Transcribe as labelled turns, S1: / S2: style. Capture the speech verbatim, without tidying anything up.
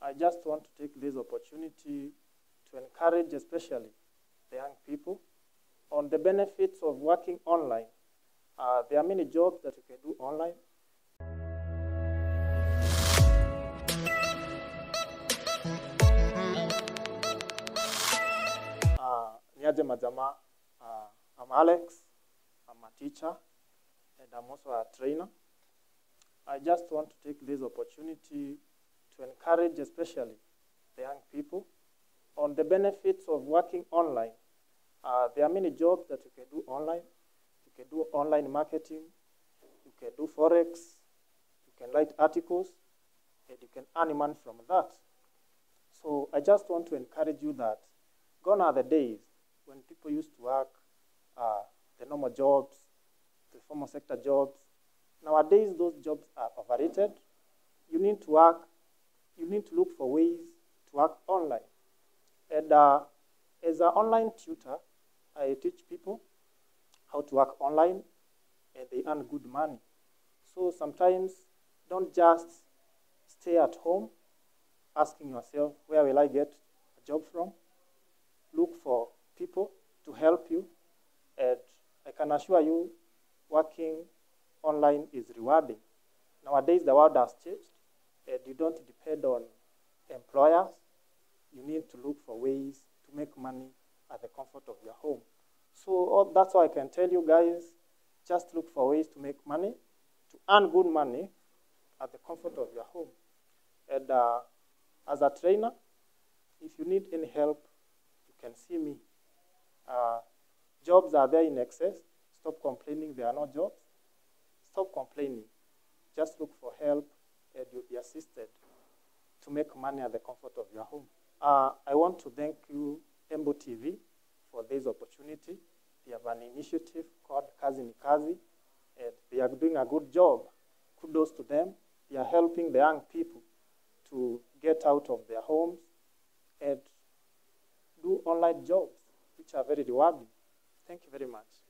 S1: I just want to take this opportunity to encourage especially the young people on the benefits of working online. Uh, there are many jobs that you can do online. Uh, Niaje Majama, uh, I'm Alex, I'm a teacher, and I'm also a trainer. I just want to take this opportunity to encourage especially the young people on the benefits of working online. Uh, there are many jobs that you can do online. You can do online marketing, you can do forex, you can write articles, and you can earn money from that. So I just want to encourage you that gone are the days when people used to work uh, the normal jobs, the formal sector jobs. Nowadays, those jobs are overrated. You need to work, you need to look for ways to work online. And uh, as an online tutor, I teach people how to work online, and they earn good money. So sometimes, don't just stay at home asking yourself, where will I get a job from? Look for people to help you, and I can assure you, working online is rewarding. Nowadays, the world has changed, and you don't depend on employers. You need to look for ways to make money at the comfort of your home. So all, that's all I can tell you guys. Just look for ways to make money, to earn good money at the comfort of your home. And uh, as a trainer, if you need any help, you can see me. Uh, jobs are there in excess. Stop complaining there are no jobs. Stop complaining. Just look for help, and you'll be assisted to make money at the comfort of your home. Uh, I want to thank you, Embo T V, for this opportunity. They have an initiative called Kazi ni Kazi, and they are doing a good job. Kudos to them. They are helping the young people to get out of their homes and do online jobs, which are very rewarding. Thank you very much.